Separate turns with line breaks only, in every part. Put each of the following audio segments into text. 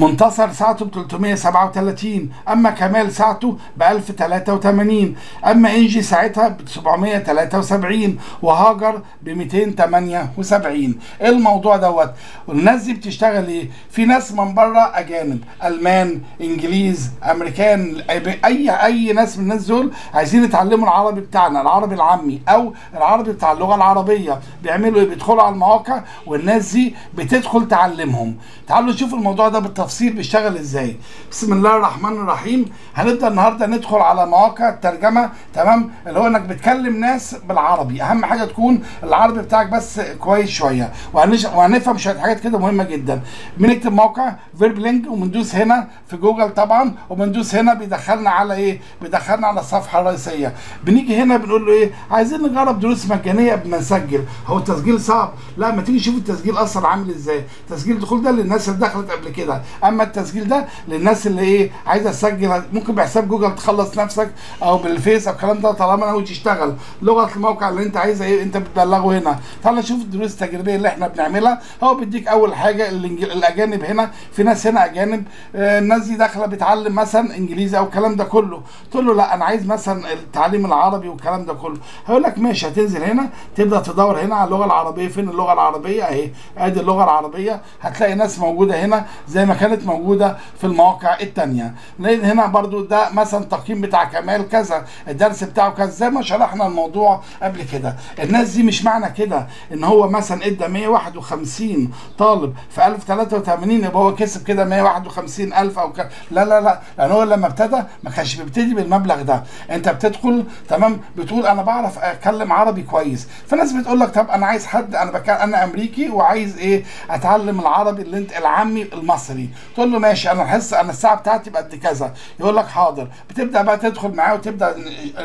منتصر ساعته ب 337، اما كمال ساعته ب 1083، اما انجي ساعتها ب 773، وهاجر ب 278. ايه الموضوع دوت؟ والناس دي بتشتغل ايه؟ في ناس من بره اجانب، المان، انجليز، امريكان، اي ناس من الناس دول عايزين يتعلموا العربي بتاعنا، العربي العامي او العربي بتاع اللغه العربيه. بيعملوا ايه؟ بيدخلوا على المواقع والناس دي بتدخل تعلمهم. تعالوا نشوف الموضوع ده بالتفصيل بيشتغل ازاي. بسم الله الرحمن الرحيم. هنبدا النهارده ندخل على مواقع الترجمه، تمام؟ اللي هو انك بتكلم ناس بالعربي. اهم حاجه تكون العربي بتاعك بس كويس شويه، وهنفهم شويه حاجات كده مهمه جدا. بنكتب موقع فيرب لينك وبندوس هنا في جوجل طبعا، وبندوس هنا بيدخلنا على ايه؟ بيدخلنا على الصفحه الرئيسيه. بنيجي هنا بنقول له ايه؟ عايزين نجرب دروس مجانيه قبل ما نسجل. هو التسجيل صعب؟ لا، ما تيجي شوف التسجيل اصلا عامل ازاي. تسجيل الدخول ده للناس اللي دخلت قبل كده، اما التسجيل ده للناس اللي ايه؟ عايزه تسجل. ممكن بحساب جوجل تخلص نفسك او بالفيس او الكلام ده، طالما ناوي تشتغل لغه الموقع اللي انت عايزها ايه انت بتبلغه هنا. تعال نشوف الدروس التجريبيه اللي احنا بنعملها. هو بيديك اول حاجه الاجانب. هنا في ناس هنا اجانب، الناس دي داخله بتعلم مثلا انجليزي او الكلام ده كله. تقول له لا انا عايز مثلا التعليم العربي والكلام ده كله. هيقول لك ماشي. هتنزل هنا تبدا تدور هنا على اللغه العربيه. فين اللغه العربيه؟ اهي، ادي اللغه العربيه. هتلاقي ناس موجوده هنا زي ما كانت موجوده في المواقع الثانيه. هنا برضو ده مثلا تقييم بتاع كمال كذا، الدرس بتاعه كذا، زي ما شرحنا الموضوع قبل كده. الناس دي مش معنى كده ان هو مثلا ادى 151 طالب في 1083 يبقى هو كسب كده 151,000 او كده. لا لا لا، لان هو لما ابتدى ما كانش بيبتدي بالمبلغ ده. انت بتدخل تمام، بتقول انا بعرف اتكلم عربي كويس. فناس بتقول لك طب انا عايز حد، انا امريكي وعايز ايه؟ اتعلم العربي اللي انت العامي المصري. تقول له ماشي، انا احس انا الساعه بتاعتي بقد كذا. يقول لك حاضر. بتبدا بقى تدخل معاه وتبدا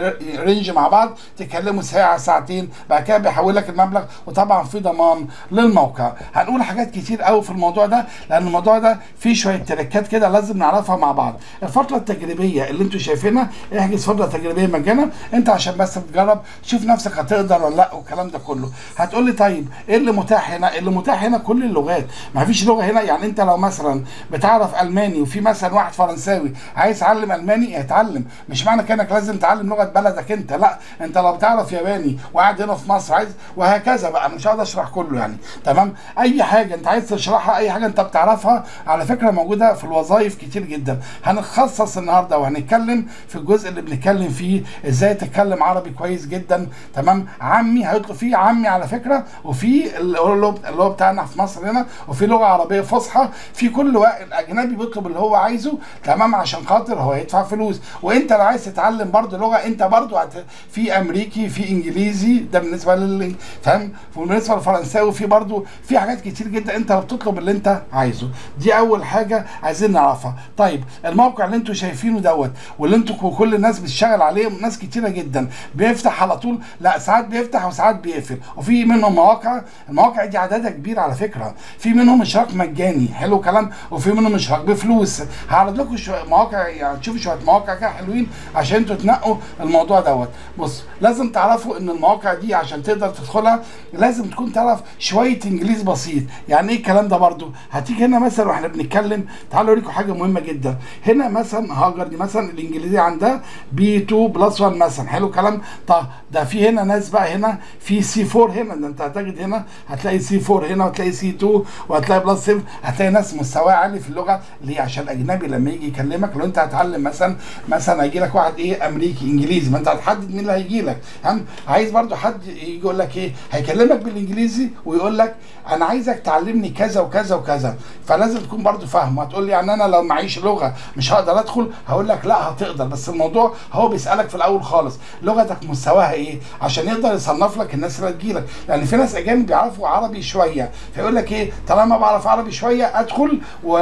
رينج مع بعض، تكلموا ساعه ساعتين، بعد كده بيحول لك المبلغ، وطبعا في ضمان للموقع. هنقول حاجات كتير قوي في الموضوع ده، لان الموضوع ده فيه شويه تريكات كده لازم نعرفها مع بعض. الفتره التجريبيه اللي انتوا شايفينها، احجز فتره تجريبيه مجانا انت عشان بس تجرب شوف نفسك هتقدر ولا لا والكلام ده كله. هتقول لي طيب ايه اللي متاح هنا؟ اللي متاح هنا كل اللغات، ما فيش لغه هنا. يعني انت لو مثلا بتعرف الماني وفي مثلا واحد فرنساوي عايز يتعلم الماني يتعلم، مش معنى كانك لازم تعلم لغه بلدك انت، لا، انت لو بتعرف ياباني وقاعد هنا في مصر عايز، وهكذا بقى. انا مش هقدر اشرح كله يعني، تمام؟ اي حاجه انت عايز تشرحها، اي حاجه انت بتعرفها، على فكره موجوده في الوظائف كتير جدا. هنخصص النهارده وهنتكلم في الجزء اللي بنتكلم فيه ازاي تتكلم عربي كويس جدا، تمام؟ عامي هيطلب فيه عامي على فكره، وفي اللي هو بتاعنا في مصر هنا، وفي لغه عربيه فصحى. في كل وقت الاجنبي بيطلب اللي هو عايزه، تمام؟ عشان خاطر هو يدفع فلوس. وانت لو عايز تتعلم برضه لغه انت برضه في امريكي، في انجليزي، ده بالنسبه فاهم؟ وبالنسبه للفرنساوي في برضه في حاجات كتير جدا انت بتطلب اللي انت عايزه. دي اول حاجه عايزين نعرفها. طيب الموقع اللي انتوا شايفينه دوت واللي انتوا كل الناس بتشتغل عليه، ناس كتيره جدا، بيفتح على طول؟ لا، ساعات بيفتح وساعات بيقفل. وفي منهم المواقع دي عددها كبير على فكره. في منهم اشتراك مجاني، حلو كلام، وفي منهم اشتراك بفلوس. هعرض لكم شويه مواقع، يعني تشوفوا شويه مواقع كده حلوين عشان انتوا تنقوا الموضوع دوت. بص، لازم تعرفوا ان المواقع دي عشان تقدر تدخلها لازم تكون تعرف شويه انجليزي بسيط. يعني ايه الكلام ده برضو؟ هتيجي هنا مثلا واحنا بنتكلم، تعالوا اوريكم حاجه مهمه جدا. هنا مثلا هاجر دي مثلا الانجليزي عندها B2+1 مثلا، حلو كلام. طب ده في هنا ناس بقى هنا في C4 هنا، ده انت هتجد هنا هتلاقي C4 هنا، وهتلاقي C2، وهتلاقي +7. هتلاقي ناس مستواه عالي في اللغه. ليه؟ عشان الاجنبي لما يجي يكلمك، لو انت هتعلم مثلا هيجي لك واحد ايه امريكي انجليزي، ما انت هتحدد مين اللي هيجي لك. عايز برضو حد يجي يقول لك ايه، هيكلمك بالانجليزي ويقول لك انا عايزك تعلمني كذا وكذا وكذا، فلازم تكون برضو فاهم. هتقول لي يعني انا لو معيش لغه مش هقدر ادخل؟ هقول لك لا هتقدر، بس الموضوع هو بيسالك في الاول خالص لغتك مستواها ايه عشان يقدر يصنف لك الناس اللي هتجي لك. لان في ناس اجانب بيعرفوا عربي شويه، فيقول لك ايه طالما بعرف عربي شويه ادخل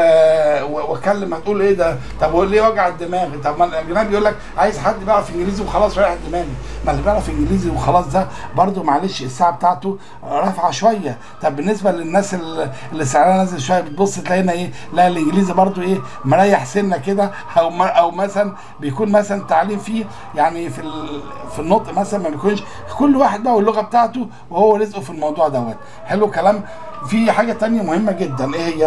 واكلم. هتقول ايه ده؟ طب هو ليه وجع الدماغ؟ طب ما الاجنبي يقول لك عايز حد بيعرف انجليزي وخلاص رايح دماغي. ما اللي بيعرف انجليزي وخلاص ده برضو معلش الساعه بتاعته رافعه شويه. طب بالنسبه للناس اللي سعرها نازل شويه، بتبص تلاقي هنا ايه، لا الانجليزي برضو ايه مريح سنه كده، او مثلا بيكون مثلا تعليم فيه يعني في النطق مثلا ما بيكونش. كل واحد بقى واللغه بتاعته وهو رزقه في الموضوع دوت. حلو كلام. في حاجه تانية مهمه جدا، ايه هي؟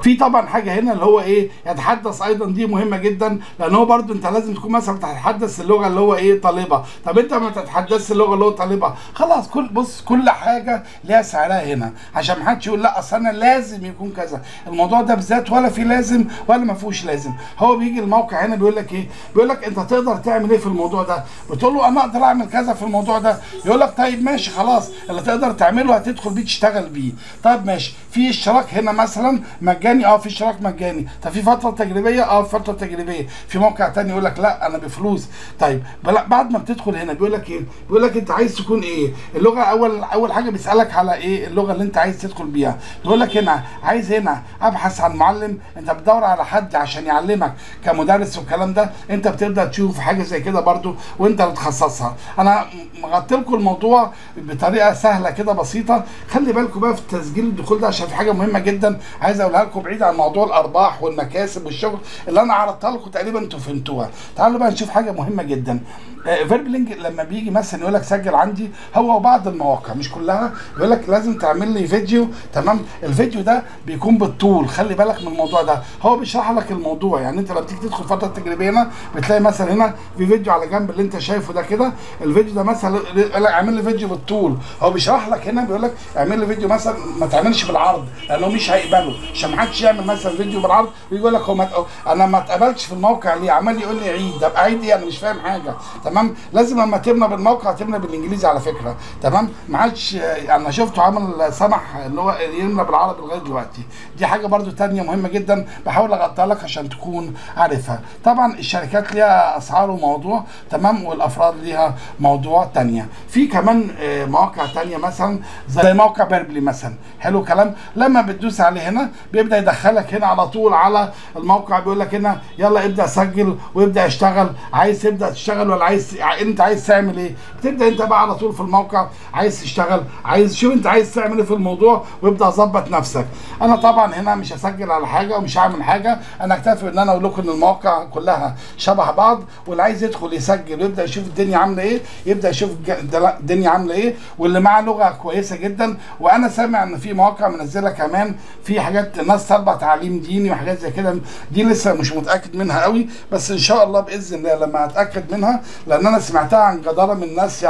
في طبعا حاجه هنا اللي هو ايه، يتحدث ايضا، دي مهمه جدا، لان هو برضو انت لازم تكون مثلا تتحدث اللغه اللي هو ايه طالبها. طب انت ما تتحدثش اللغه اللي هو طالبها، خلاص بص كل حاجه ليها سعرها هنا، عشان ما حدش يقول لا اصل انا لازم يكون كذا. الموضوع ده بالذات ولا في لازم ولا ما فيهوش لازم. هو بيجي الموقع هنا بيقول لك ايه، بيقول لك انت تقدر تعمل ايه في الموضوع ده، بتقول له انا اقدر اعمل كذا في الموضوع ده، يقول لك طيب ماشي خلاص اللي تقدر تعمله هتدخل بيه تشتغل بيه. طيب ماشي، في اشتراك هنا مثلا مجاني، في اشتراك مجاني. طب في فتره تجريبيه، في فتره تجريبيه. في موقع تاني يقول لك لا انا بفلوس. طيب بعد ما بتدخل هنا بيقول لك ايه، بيقول لك انت عايز تكون ايه اللغه. اول حاجه بيسالك على ايه اللغه اللي انت عايز تدخل بيها. يقول لك هنا عايز هنا ابحث عن معلم، انت بتدور على حد عشان يعلمك كمدرس والكلام ده، انت بتبدا تشوف حاجه زي كده برضو وانت بتخصصها. انا مغطي لكم الموضوع بطريقه سهله كده بسيطه. خلي بالكم بقى في تسجيل الدخول ده عشان في حاجه مهمه جدا عايز اقولها لكم، بعيد عن موضوع الارباح والمكاسب والشغل اللي انا عرضتها لكم تقريبا انتوا فهمتوها. تعالوا بقى نشوف حاجه مهمه جدا. فيربلينج لما بيجي مثلا يقول لك سجل عندي، هو وبعض المواقع مش كلها يقول لك لازم تعمل لي فيديو. تمام، الفيديو ده بيكون بالطول، خلي بالك من الموضوع ده. هو بيشرح لك الموضوع، يعني انت لما تيجي تدخل فتره تجريبيه هنا بتلاقي مثلا هنا في فيديو على جنب اللي انت شايفه ده كده، الفيديو ده مثلا يقول لك اعمل لي فيديو بالطول. هو بيشرح لك هنا بيقول لك اعمل لي فيديو مثلا ما تعملش بالعرض لانه مش هيقبله، عشان ما حدش يعمل مثلا فيديو بالعرض ويقول لك انا ما اتقبلتش في الموقع ليه، عمال يقول لي عيد. طب اعيد ايه؟ انا مش فاهم حاجه. تمام، لازم لما تبنى بالموقع تبنى بالانجليزي على فكره. تمام، ما عادش انا شفته عمل سمح اللي هو يبنى بالعربي لغايه دلوقتي. دي حاجه برده ثانيه مهمه جدا بحاول اغطيها لك عشان تكون عارفها. طبعا الشركات ليها اسعار وموضوع، تمام، والافراد ليها موضوع ثانيه. في كمان مواقع ثانيه مثلا زي موقع بيربلي مثلا، حلو كلام. لما بتدوس عليه هنا بيبدا يدخلك هنا على طول على الموقع، بيقول لك هنا يلا ابدا سجل وابدا اشتغل. عايز تبدا تشتغل ولا انت عايز تعمل ايه؟ بتبدا انت بقى على طول في الموقع عايز تشتغل، عايز شوف انت عايز تعمل ايه في الموضوع وابدا ظبط نفسك. انا طبعا هنا مش هسجل على حاجه ومش هعمل حاجه، انا اكتفي ان انا اقول لكم ان المواقع كلها شبه بعض، واللي عايز يدخل يسجل ويبدا يشوف الدنيا عامله ايه، يبدا يشوف الدنيا عامله ايه، واللي معاه لغه كويسه جدا. وانا سامع ان في مواقع منزله كمان في حاجات ناس طالبه تعليم ديني وحاجات زي كده، دي لسه مش متاكد منها قوي، بس ان شاء الله باذن الله لما اتاكد منها، لان انا سمعتها عن جداره من ناس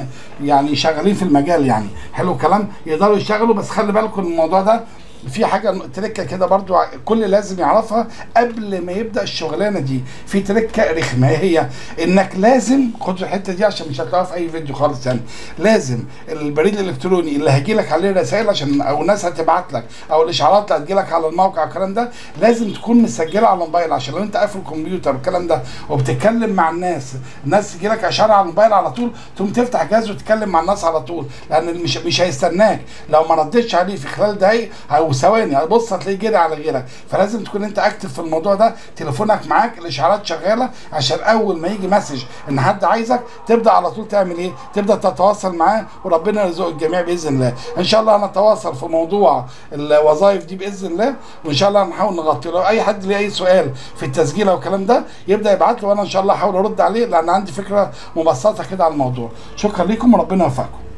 يعني شغالين في المجال، يعني حلو الكلام، يقدروا يشتغلوا. بس خلي بالكم الموضوع ده في حاجه تركه كده برضو كل لازم يعرفها قبل ما يبدا الشغلانه دي. في تركه رخمه هي انك لازم خد الحته دي عشان مش هتلاقيها في اي فيديو خالص. يعني لازم البريد الالكتروني اللي هيجي لك عليه رسائل عشان او ناس هتبعت لك او الاشعارات اللي هتجي لك على الموقع الكلام ده لازم تكون مسجله على الموبايل، عشان لو انت قافل الكمبيوتر الكلام ده وبتتكلم مع الناس تجي لك اشعار على الموبايل على طول، تقوم تفتح جهاز وتتكلم مع الناس على طول، لان مش هيستناك. لو ما ردتش عليه في خلال دقايق او ثواني هتبص هتلاقيه جري على غيرك. فلازم تكون انت اكتف في الموضوع ده، تليفونك معاك، الاشعارات شغاله، عشان اول ما يجي مسج ان حد عايزك تبدا على طول تعمل ايه؟ تبدا تتواصل معاه، وربنا يرزق الجميع باذن الله. ان شاء الله هنتواصل في موضوع الوظائف دي باذن الله، وان شاء الله هنحاول نغطي. لو اي حد ليه اي سؤال في التسجيل او الكلام ده يبدا يبعت له، وانا ان شاء الله هحاول ارد عليه، لان عندي فكره مبسطه كده على الموضوع. شكرا لكم وربنا يوفقكم.